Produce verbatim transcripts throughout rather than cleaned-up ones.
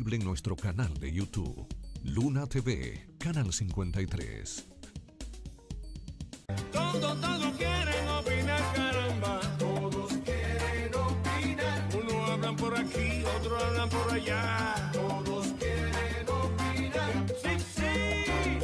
disponible en nuestro canal de YouTube. Luna T V, Canal cincuenta y tres. Todo, todo quieren opinar, caramba. Todos quieren opinar. Unos hablan por aquí, otros hablan por allá. Todos quieren opinar. Sí, sí.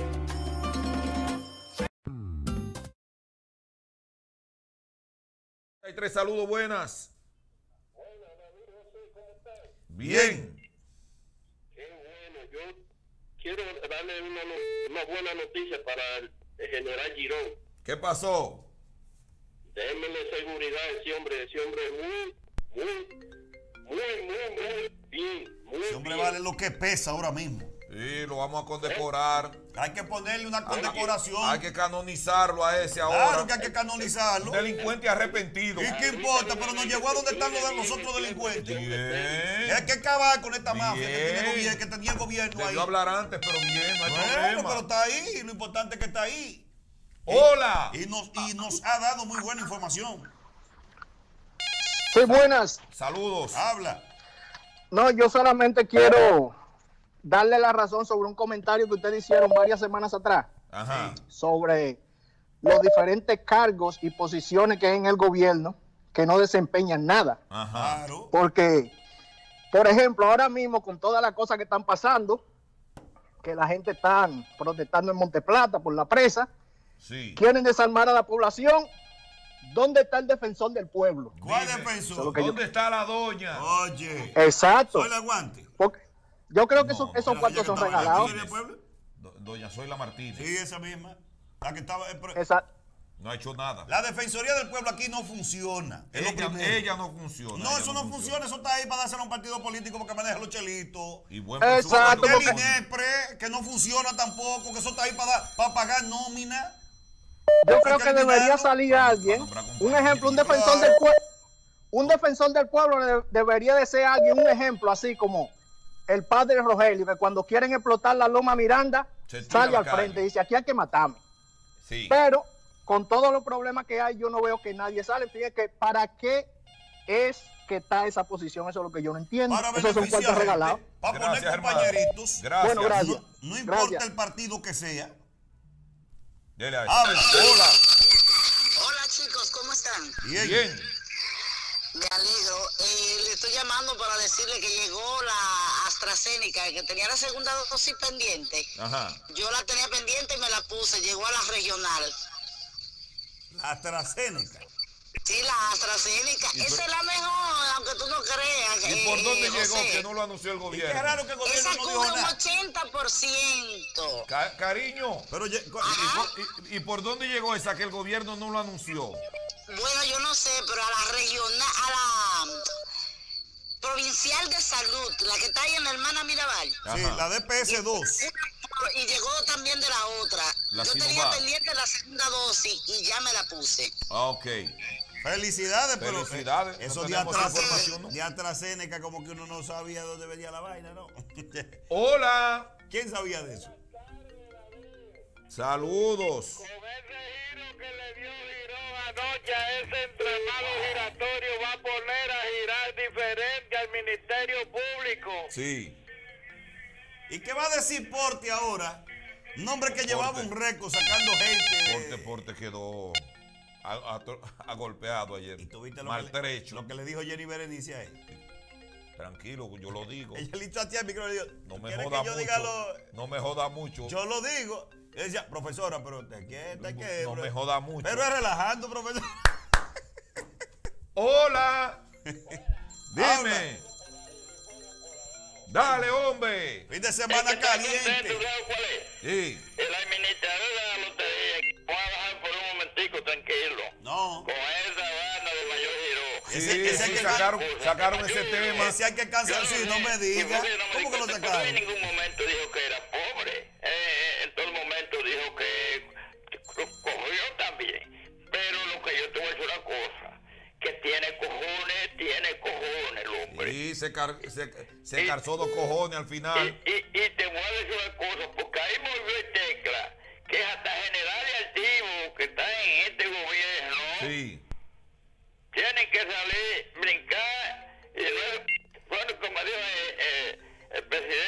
Hay tres saludos, buenas. Hola, David José, ¿cómo estás? Bien. Qué bueno, yo quiero darle una, no- una buena noticia para el, el general Girón. ¿Qué pasó? Démele seguridad a ese hombre, ese hombre es muy, muy, muy, muy, muy bien, muy Ese hombre bien. vale lo que pesa ahora mismo. Sí, lo vamos a condecorar. Hay que ponerle una condecoración. Hay que canonizarlo a ese ahora. Claro que hay que canonizarlo. Un delincuente arrepentido. ¿Y qué importa? Pero nos llegó a donde están los, los otros delincuentes. Bien. Hay que acabar con esta mafia que, Bien. tiene gobierno, que tenía el gobierno ahí. Debió hablar antes, pero bien, no hay Bueno, problema. pero está ahí. Lo importante es que está ahí. ¡Hola! Y nos, y nos ha dado muy buena información. Sí, buenas. Saludos. Habla. No, yo solamente quiero darle la razón sobre un comentario que ustedes hicieron varias semanas atrás Ajá. sobre los diferentes cargos y posiciones que hay en el gobierno que no desempeñan nada. Ajá. Claro. Porque, por ejemplo, ahora mismo con todas las cosas que están pasando, que la gente está protestando en Monteplata por la presa, Sí. quieren desarmar a la población. ¿Dónde está el defensor del pueblo? ¿Cuál Dime, defensor? Eso es lo que yo- ¿Dónde está la doña? Oye. Exacto. Soy el aguante. Porque yo creo que No, esos, no, esos La cuartos que son estaba en regalados. el pueblo. Do- doña Zoila Martínez. Sí, esa misma. La que estaba. eh, pero- Esa- No ha hecho nada. La Defensoría del Pueblo aquí no funciona. Es lo Ella, primero. ella no funciona. No, ella eso no funciona. Eso está ahí para dárselo a un partido político porque maneja los chelitos. Y buen Exacto, presupuesto. El porque- INEPRE, que no funciona tampoco, que eso está ahí para, dar- para pagar nómina. Yo Hay creo que que debería eliminarlo salir para- alguien, para nombrar un compañeros. ejemplo, un defensor del pueblo, un defensor del pueblo de- debería de ser alguien, un ejemplo así como el padre Rogelio, que cuando quieren explotar la Loma Miranda, Se tira sale a la al calle. frente y dice, aquí hay que matarme. Sí. Pero con todos los problemas que hay, yo no veo que nadie sale. Fíjate que para qué es que está esa posición, eso es lo que yo no entiendo. Para Esos son beneficiar cuartos gente, regalados. para Gracias, poner hermano. compañeritos. Gracias. Bueno, gracias. No, no importa Gracias. el partido que sea. Dele ahí. Habla. Hola. Hola chicos, ¿cómo están? Bien. Bien. Me alegro. Eh, le estoy llamando para decirle que llegó la AstraZeneca, que tenía la segunda dosis pendiente. Ajá. Yo la tenía pendiente y me la puse, llegó a la regional. La AstraZeneca. Sí, la AstraZeneca. ¿Y por- Esa es la mejor, aunque tú no creas. ¿Y por eh, dónde eh, llegó José. que no lo anunció el Y gobierno? qué raro que el gobierno Esa no dijo cubre un nada. ochenta por ciento. Ca- cariño. Pero ye- ¿Y por, y- y por dónde llegó esa que el gobierno no lo anunció? Bueno, yo no sé, pero a la regional, a la provincial de salud, la que está ahí en la hermana Mirabal. sí, Ajá. la D P S dos. Y llegó también de la otra. La Yo tenía Sinovac. pendiente la segunda dosis y ya me la puse. Ah, ok. Felicidades, pero eh, Felicidades, eso no de, tenemos Astra- información, ¿no? de AstraZeneca como que uno no sabía dónde venía la vaina, ¿no? Hola. ¿Quién sabía de eso? Saludos. Con ese giro que le dio Girón anoche a ese entramado giratorio va a poner a girar diferente al Ministerio Público. Sí. ¿Y qué va a decir Porte ahora? Un hombre que llevaba Porte. un récord sacando gente. Porte, Porte quedó a- a- agolpeado ayer. ¿Y tú viste lo, Maltrecho. que le, lo que le dijo Jenny Berenice a él? Tranquilo, yo lo digo. Ella le hizo así al micrófono y dijo, No me ¿quieres joda que yo mucho. diga lo...? No me joda mucho. Yo lo digo. Él decía, profesora, pero te quieta que... No bro". me joda mucho. Pero es relajando, profesor. Hola. Dime. Habla. Dale, hombre. Fin de semana caliente. ¿Sabes cuál es? Sí. El administrador de la lotería. Voy a bajar por un momentico, tranquilo. No. Con esa banda de Mayor Giró. Sí, Ese- ese sí, que- sacaron, sacaron ese Yo- tema. Ese hay que cancelar. Sí, no me diga. Y porque no me ¿Cómo que lo di cuenta, porque sacaron? en ningún momento dijo que era pobre. Eh, en todo el momento dijo que, que co- cogió también. Pero lo que yo te voy a decir una cosa, que tiene cojones, tiene cojones el hombre. Sí, se, car se, se calzó dos cojones al final. Y, y, y te voy a decir una cosa, porque ahí movió el tecla, que es hasta general y altivo que está en este gobierno, Sí. tienen que salir, brincar, y luego, bueno, como dijo eh, eh, el presidente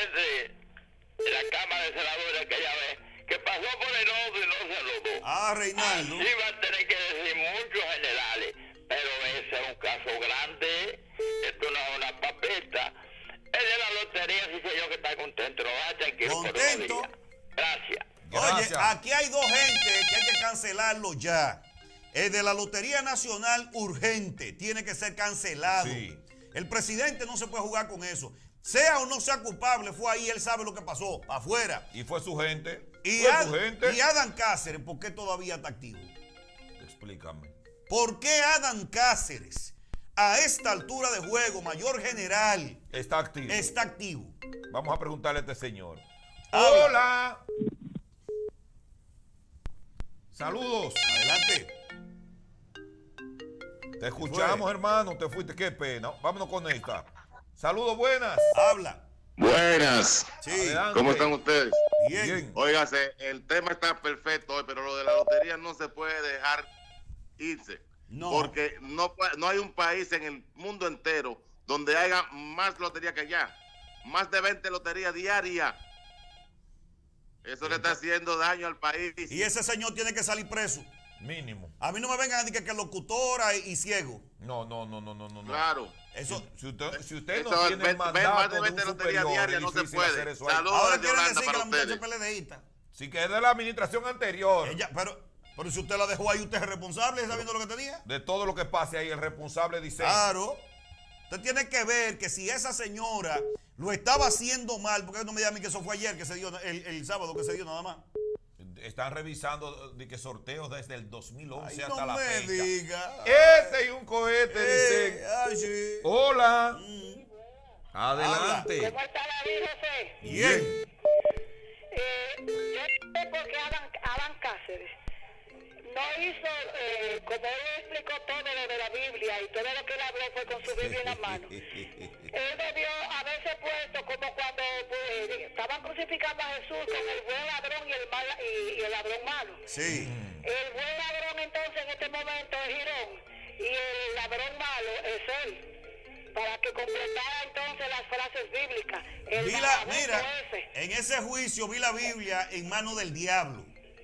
Ah, Reinaldo. Sí, va a tener que decir muchos generales, pero ese es un caso grande. Esto no es una papeta. El de la lotería, sí sé yo que está contento. No va a tranquilo por unos Contento. días. Gracias. Oye, Gracias. aquí hay dos gente que hay que cancelarlo ya. El de la Lotería Nacional urgente tiene que ser cancelado. Sí. El presidente no se puede jugar con eso. Sea o no sea culpable, fue ahí, él sabe lo que pasó, afuera. Y fue su gente. Y, fue Ad- su gente. y Adam Cáceres, ¿por qué todavía está activo? Explícame. ¿Por qué Adam Cáceres, a esta altura de juego, mayor general, Está activo. está activo? Vamos a preguntarle a este señor. Habla. Hola. Saludos. Adelante. Te escuchamos, hermano. Te fuiste. Qué pena. Vámonos con esta. Saludos, buenas. Habla. Buenas, Sí. Adelante. ¿cómo están ustedes? Bien. Bien. Óigase, el tema está perfecto hoy, pero lo de la lotería no se puede dejar irse. No. Porque no, pa- no hay un país en el mundo entero donde haya más lotería que allá. Más de veinte loterías diarias. Eso le está haciendo daño al país. Y ese señor tiene que salir preso. Mínimo. A mí no me vengan a decir que, que locutora y, y ciego. No, no, no, no, no, no. no. Claro. Eso. Si, si usted, si usted Eso, no tiene ven- el ven mandato más de de un veinte loterías superior, diarias es no se difícil puede. hacer eso ahí. Saludos. Ahora de quieren Yolanda decir que para la muchacha es ustedes. peledeísta. Sí, que es de la administración anterior. Ella, pero, pero si usted la dejó ahí, usted es responsable, sabiendo lo que te diga. De todo lo que pase ahí, el responsable dice. Claro. Usted tiene que ver que si esa señora lo estaba haciendo mal, porque no me diga a mí que eso fue ayer que se dio, el, el sábado que se dio nada más. Están revisando de que sorteos desde el dos mil once Ay, hasta no la me fecha. diga. Este y un cohete, Eh, dicen. ay, sí. Hola. Mm. Adelante. ¿Cómo está David, José? Bien. Eh, yo no sé por qué Adán, Adán Cáceres no hizo, eh, como él explicó todo lo de la Biblia y todo lo que él habló fue con su Biblia en la mano. Él debió haberse puesto como cuando pues, estaban crucificando a Jesús con el buen ladrón y el, mal, y, y el ladrón malo. Sí. El buen ladrón entonces en este momento es Girón y el ladrón malo es él. Para que completara entonces las frases bíblicas. El Vi la- vagabundo mira, ese. en ese juicio vi la Biblia en manos del diablo.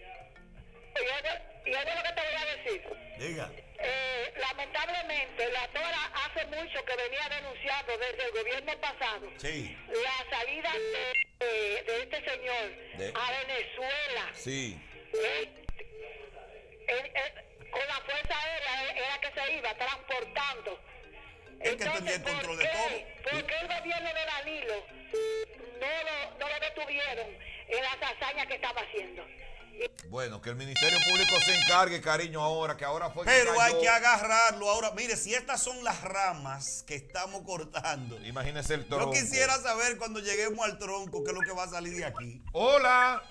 Y oye, y oye lo que te voy a decir. Diga. Eh, lamentablemente, la Tora hace mucho que venía denunciando desde el gobierno pasado Sí. la salida de, de- de este señor De- a Venezuela. Sí. Él- él- él- con la fuerza aérea era que se iba transportando. Él que tenía el ¿por control de qué? todo. ¿Por qué el gobierno de Danilo no lo, no lo detuvieron en las hazañas que estaba haciendo? Bueno, que el Ministerio Público se encargue, cariño, ahora, que ahora fue que Pero hay cayó. que agarrarlo ahora. Mire, si estas son las ramas que estamos cortando, Imagínese el yo tronco. quisiera saber cuando lleguemos al tronco qué es lo que va a salir de aquí. Hola.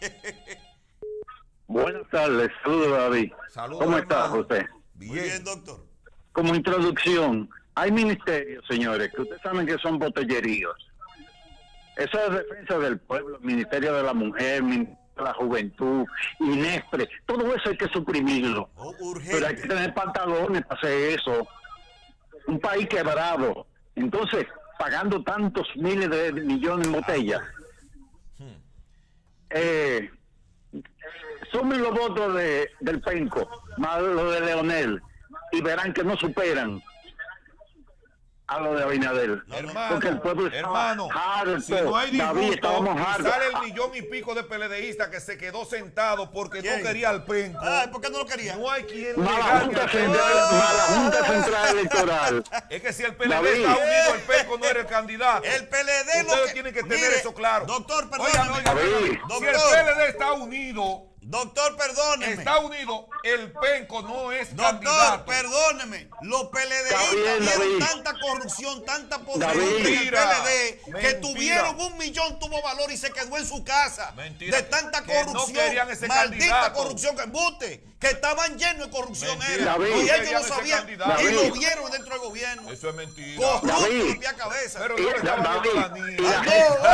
Buenas tardes, saludos David. Saludos, ¿Cómo está hermano. José? Muy bien, Bien. doctor. Como introducción, hay ministerios, señores, que ustedes saben que son botelleríos. Eso es defensa del pueblo, Ministerio de la Mujer, Ministerio de la Juventud, INESPRE, todo eso hay que suprimirlo. Oh, Pero hay que urgente. tener pantalones para hacer eso. Un país quebrado. Entonces, pagando tantos miles de millones en botellas. Eh, sumen los votos de, del Penco, más los de Leonel, y verán que no superan a lo de Abinader. Hermano, Porque el pueblo estaba hermano, harto. si no hay David, disgusto, estábamos y hartos. sale el millón y pico de PLDistas que se quedó sentado porque ¿Quién? no quería al penco. Ay, ¿por qué no lo quería? No hay quien le Mala gane Junta al Central, penco. mala Junta Central Electoral. Es que si el P L D David. está unido, el penco no era el candidato. El P L D lo Ustedes que- tienen que tener mire, eso claro. doctor, Oigan, perdóname. oigan, David. oigan. Si el Doctor. P L D está unido, Doctor, perdóneme. está unido, el penco no es Doctor, candidato. perdóneme. Los Está PLDistas bien, vieron David. tanta corrupción, tanta David. podredumbre en el P Mentira, L D que mentira. tuvieron un millón, tuvo valor y se quedó en su casa. Mentira, de tanta que no corrupción. querían ese maldita candidato. corrupción que embuste. Que estaban llenos de corrupción. Mentira, Era, David. y no ellos querían lo ese sabían. candidato. Y David. lo vieron dentro del gobierno. Eso es mentira. Corrupto David. de pie a cabeza. Pero Y- no le estaba David, viendo la y niña. la-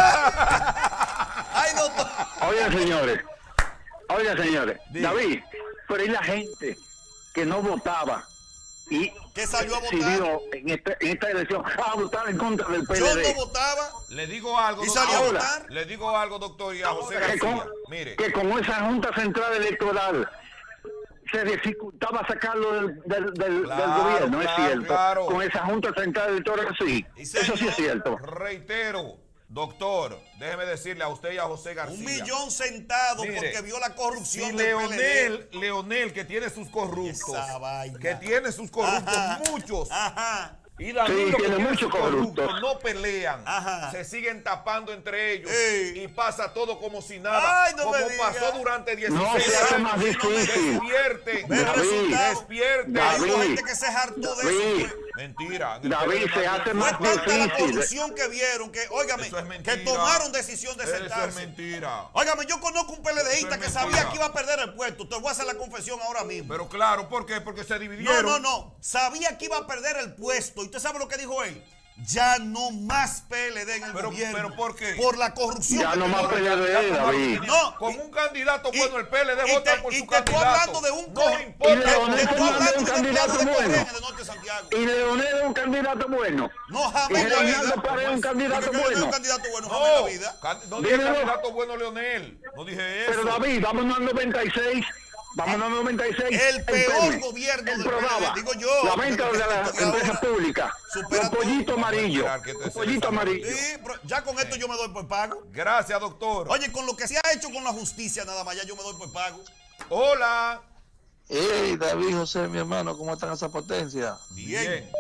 Ay, doctor. Oigan, señores, oigan, señores, Diga. David, pero y la gente que no votaba y Que salió a votar. decidió en, este, en esta elección a votar en contra del P Yo L no D? votaba. Le digo algo, ¿Y doctor. salió a Ahora. votar? Le digo algo, doctor, y a José que, García. con, Mire, que con esa Junta Central Electoral se dificultaba sacarlo del, del, del, Claro, del gobierno, claro, es cierto. claro. Con esa Junta Central Electoral, sí. Y Eso sí señor, es cierto. Reitero, doctor, déjeme decirle a usted y a José García. Un millón sentado Mire, porque vio la corrupción Si del P L D. Leonel, Leonel, que tiene sus corruptos, Esa vaina. que tiene sus corruptos, Ajá. muchos, Ajá. y Danilo, Sí, que tiene muchos sus corruptos, corruptos. no pelean, Ajá. se siguen tapando entre ellos Ey. y pasa todo como si nada, Ay, no como me diga. pasó durante No, dieciséis se hace años. más difícil. Despierte, Ve el David, resultado. despierte. Hay David, gente que se hartó de David. eso. Fue, Mentira. en el David, P L D se no hace hay- más fue tanta la difícil. corrupción que vieron que, óigame, Eso es mentira. que tomaron decisión de Eso es sentarse. mentira. Óigame, yo conozco un PLDista Eso que es sabía mentira. que iba a perder el puesto. Te voy a hacer la confesión ahora mismo. Pero claro, ¿por qué? Porque se No, dividieron. no, no. Sabía que iba a perder el puesto. ¿Y usted sabe lo que dijo él? Ya no más P L D en el Pero- gobierno. pero ¿por qué? Por la corrupción. Ya que no tuvo. más P L D, David. No. Con y- un candidato y- bueno, el P L D y vota te- por y su te estoy candidato. hablando de un no co- importa. Y Leonel Te estoy Fernández hablando es un de candidato empleado de bueno. Cogen de Norte de Santiago. Y Leonel es un candidato bueno. No, Y jamás en la Reinaldo vida. Pared es un candidato Porque Leonel es un bueno. candidato bueno, jamás en la No, vida. can- no dije Dímelo. candidato bueno, Leonel. No dije eso. Pero David, vámonos al noventa y seis. Vámonos al noventa y seis. El peor Peme, gobierno en del P L D, Prodaba. digo yo, La venta de lo de que las estoy empresas ahora. públicas. Supera Los todo. pollitos amarillos. esperar que este Los se pollitos desarrolle. amarillos. Sí, pero ya con esto yo me doy por pago. Gracias, doctor. Oye, con lo que se ha hecho con la justicia nada más, ya yo me doy por pago. Hola. Hey, David José, mi hermano, ¿cómo están esa potencia? Bien.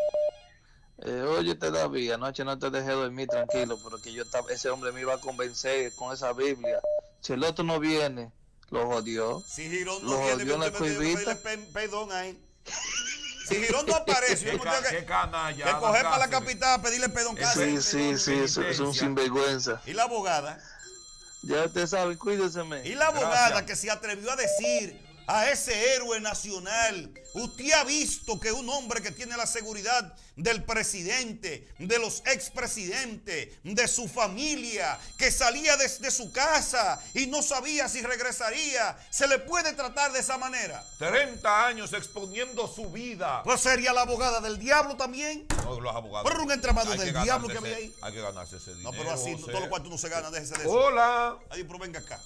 Eh, oye, te David, anoche no te dejé dormir tranquilo, pero que yo estaba, ese hombre me iba a convencer con esa Biblia. Si el otro no viene, lo jodió. Si Girón no Lo viene, jodió en la usted me tiene que cuevita. pedirle pe- perdón ahí. Si Girón no aparece, yo Qué, me ca- tengo que, qué canalla. que Alan coger para la Cáceres. capital a pedirle perdón. Eso Cáceres. Sí, sí, sí, eso es un sinvergüenza. Y la abogada. Ya usted sabe, cuídese, men. Y la abogada Gracias. que se atrevió a decir a ese héroe nacional, usted ha visto que un hombre que tiene la seguridad del presidente, de los expresidentes, de su familia, que salía desde su casa y no sabía si regresaría, se le puede tratar de esa manera. treinta años exponiendo su vida. Pues sería la abogada del diablo también. No, los abogados. Pero era un entramado Hay del que diablo ganarse que había ese- ahí. Hay que ganarse ese dinero. No, pero así, José. todo lo cual tú no se gana, déjese de eso. Hola. Ay, pero venga acá.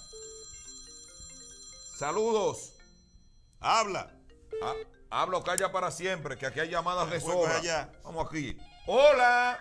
Saludos. Habla. Ah, hablo, calla para siempre, que aquí hay llamadas de Fuego sobra. allá. Vamos aquí. Hola.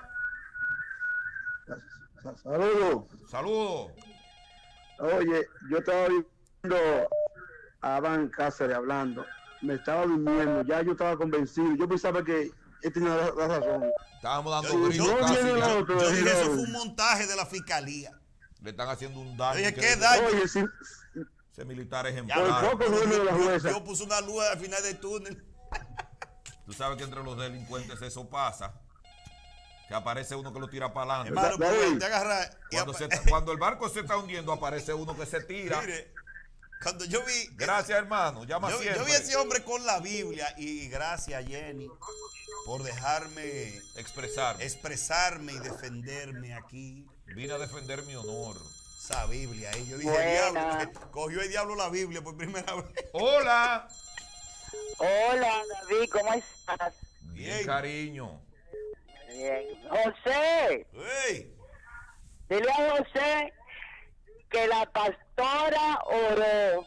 Saludos. Saludos. Oye, yo estaba viendo a Van Cáceres hablando. Me estaba durmiendo. Ya yo estaba convencido. Yo pensaba que él tenía la, la razón. Estábamos dando Yo, gritos yo- casi viene ya. la otra. yo dije, eso Girón. fue un montaje de la fiscalía. Le están haciendo un daño. Oye, increíble. ¿qué daño? Oye, sí, Ese militar Ya, ejemplar. Por poco no yo, de la yo- jueza. yo puse una luz al final del túnel. Tú sabes que entre los delincuentes eso pasa. Que aparece uno que lo tira para adelante. Hermano, David. pero te agarra. y Cuando, apa- se está- cuando el barco se está hundiendo, aparece uno que se tira. Mire, cuando yo vi. Gracias, hermano. Llama Yo, siempre. yo vi a ese hombre con la Biblia y gracias, Jenny, por dejarme Expresar. expresarme y defenderme aquí. Vine a defender mi honor. Esa Biblia ahí. Yo dije, Buena. diablo, cogió el diablo la Biblia por primera vez. Hola. Hola, David, ¿cómo estás? Bien, Bien. cariño. Bien. José, ¡Ey! dile a José que la pastora oró.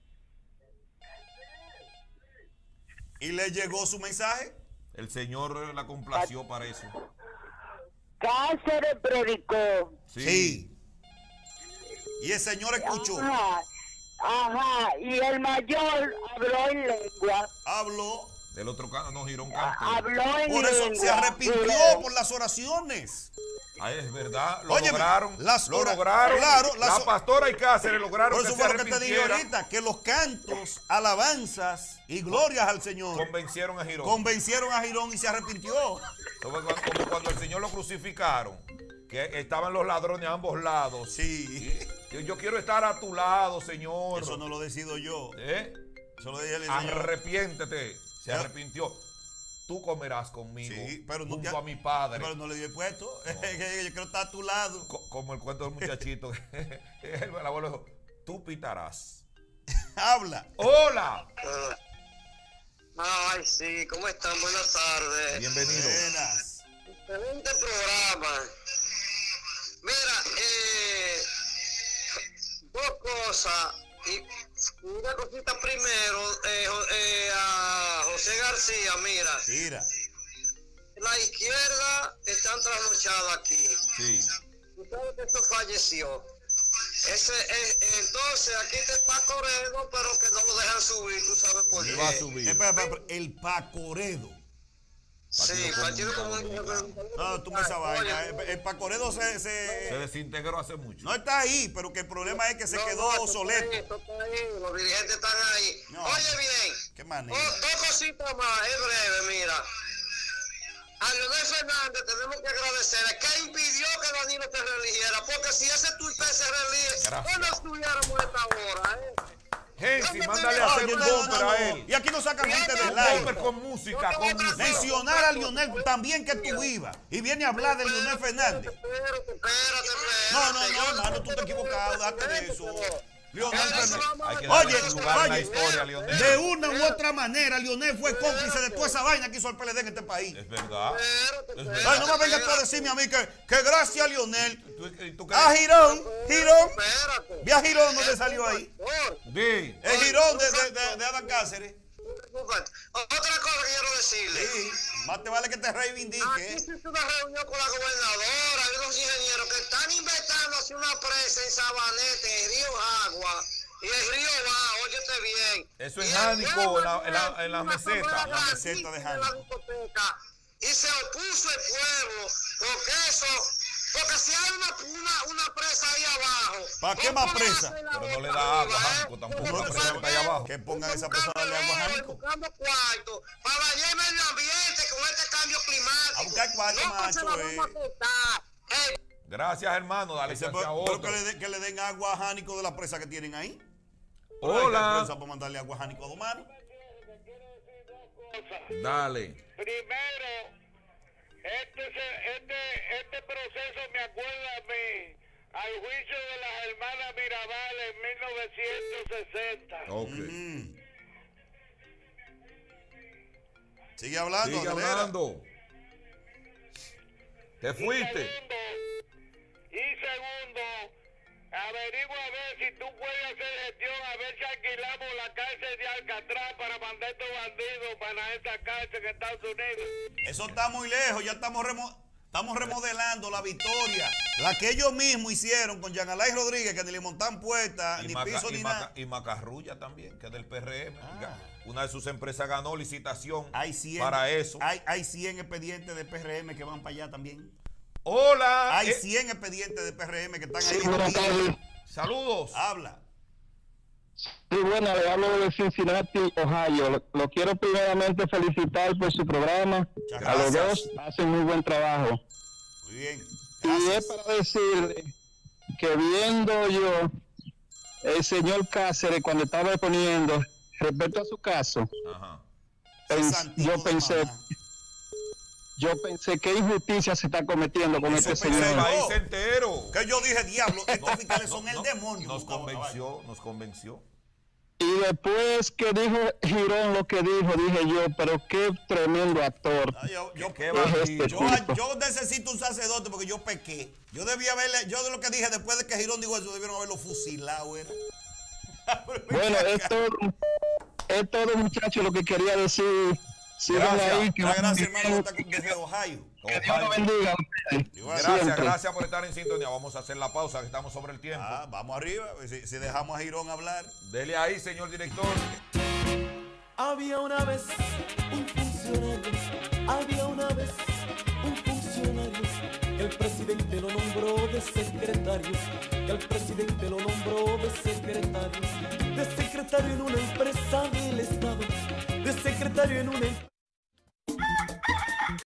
¿Y le llegó su mensaje? El Señor la complació para eso. Cáceres predicó. Sí. Y el Señor escuchó. Ajá, ajá, y el mayor habló en lengua. Habló. Del otro canto, no, Girón cantó. Habló en Por lengua. eso se arrepintió Girón. por las oraciones. Ah, es verdad, lo Óyeme, lograron. las lo ora- lograron. claro, las la o- pastora y Cáceres lograron Por eso que se fue lo que te dije arrepintiera. ahorita, que los cantos, alabanzas y glorias al Señor Convencieron a Girón. convencieron a Girón y se arrepintió. Eso fue cuando, como cuando el Señor lo crucificaron, que estaban los ladrones a ambos lados. Sí. Yo, yo quiero estar a tu lado, Señor. Eso no lo decido yo. ¿Eh? Eso lo dije el Señor. Arrepiéntete. Se Ya. arrepintió. Tú comerás conmigo Sí, pero no, junto ya- a mi padre. Pero no le dio el puesto. Que yo quiero estar a tu lado. Co- como el cuento del muchachito. el abuelo dijo, tú pitarás. Habla. ¡Hola! Ay, sí, ¿cómo están? Buenas tardes. Bienvenido. Buenas. Excelente programa. Mira, eh, dos cosas. Y una cosita primero, eh, eh, a José García, mira. Mira. La izquierda está trasnochada aquí. Sí. Tú sabes que esto falleció. Ese, eh, entonces aquí está el Pacoredo, pero que no lo dejan subir, tú sabes por qué. Va a subir. Espera, espera, espera, el Pacoredo. Sí, Partido Comunista. No, tú me esa vaina. El, el Pacoredo se, se... Se desintegró hace mucho. No está ahí, pero que el problema es que se No, quedó no, esto obsoleto. está ahí, esto está ahí, los dirigentes están ahí. No. Oye bien, Qué manera. oh, dos cositas más, es breve, mira. A Leonel Fernández tenemos que agradecerle que impidió que Danilo se religiera, porque si ese tuite se relige, no nos estuviéramos a esta hora, ¿eh? Gensi, mándale a hacer un bumper a él. Y aquí no sacan gente del Un live. bumper con música, con música. Mencionar a Lionel también que tú ibas. Y viene a hablar de Lionel Fernández. Espérate, espérate, espérate. No, no, no, hermano, tú te equivocado, date de eso. Lionel Fernández. Hay que darle Oye, lugar a la oye, historia, Lionel. de una u otra manera, Lionel fue cómplice de toda esa vaina que hizo el P L D en este país. Es verdad. Es verdad. Ay, no me vengas tú a decirme a mí que, que gracias a Lionel, ¿Tú, tú a Girón, Girón, Espérate. vi a Girón donde salió ahí. Di. El Girón de, de, de, de Adán Cáceres. Otra cosa que quiero decirle. Sí, más te vale que te reivindique. Aquí se hizo una reunión con la gobernadora y unos ingenieros que están inventando hacer una presa en Sabanete, en Río Agua y el Río Va, óyete bien. Eso es Y Jánico, el en la, en la, en la una meseta. asamblea La meseta de grandísima en Jánico. la discoteca. Y se opuso el pueblo, porque eso, porque si hay una, una, una presa ahí abajo. ¿Para qué no más pueden presa? hacer la Pero no le boca da agua, arriba, ¿eh? Jánico, tampoco Porque la tú presa sabes que hay abajo. Que pongan esa buscando persona de agua dinero y Jánico. buscando cuarto para dañar el medio ambiente con este cambio climático. A buscar cuarto, no, pues se macho, la eh. vamos a aceptar. Eh, Gracias, hermano. Dale Ese, chance pero a pero otro. que, le de- que le den agua a Jánico de la presa que tienen ahí. Hola. Para mandarle agua a Jánico a Domano. Dale. Primero, este, se- este, este proceso me acuerda a mí al juicio de las hermanas Mirabal en mil novecientos sesenta. Ok. Mm. Sigue hablando, Sigue acelera. hablando. Te Y fuiste. segundo, y segundo, averigua a ver si tú puedes hacer gestión, a ver si alquilamos la cárcel de Alcatraz para mandar estos bandidos para esa cárcel en Estados Unidos. Eso está muy lejos, ya estamos, remo- estamos remodelando la Victoria. La que ellos mismos hicieron con Jean Alain Rodríguez, que ni le montan puertas, Y, ni Maca- piso, y ni Maca- nada. y Macarrulla también, que es del P R M. Ah. Una de sus empresas ganó licitación Hay cien, para eso. Hay, hay cien expedientes de P R M que van para allá también. Hola. Hay eh, cien expedientes de P R M que están Sí, ahí. buenas tardes. Saludos. Habla. Sí, bueno, le hablo de Cincinnati, Ohio. Lo, lo quiero primeramente felicitar por su programa. Muchas A los gracias. dos hacen muy buen trabajo. Muy bien. Y es Gracias. para decirle que viendo yo el señor Cáceres cuando estaba exponiendo respecto a su caso, Ajá. pens- Santiago yo de pensé, mamá. yo pensé qué injusticia se está cometiendo con Eso este pensé El señor. yo. país entero. Que yo dije, diablo, estos No, fiscales no, son el no, demonio. Nos buscando la convenció, nos convenció. Y después que dijo Girón lo que dijo, dije yo, pero qué tremendo actor. vaina. Ah, yo, yo- Qué es bandido. este yo, tipo. yo necesito un sacerdote porque yo pequé. Yo debía haberle, yo de lo que dije después de que Girón dijo eso, debieron haberlo fusilado, era. Bueno, es todo, es todo, muchachos, lo que quería decir. Sigan Gracias. ahí, que Muchas van gracias, bien. hermano, está con- desde Ohio. Que Dios los bendiga a ustedes. Gracias, Siempre. gracias por estar en sintonía. Vamos a hacer la pausa, que estamos sobre el tiempo. Ah, vamos arriba, si, si dejamos a Girón hablar. Dele ahí, señor director. Había una vez un funcionario, había una vez un funcionario, que el presidente lo nombró de secretario, que el presidente lo nombró de secretario, de secretario en una empresa del Estado, de secretario en una empresa.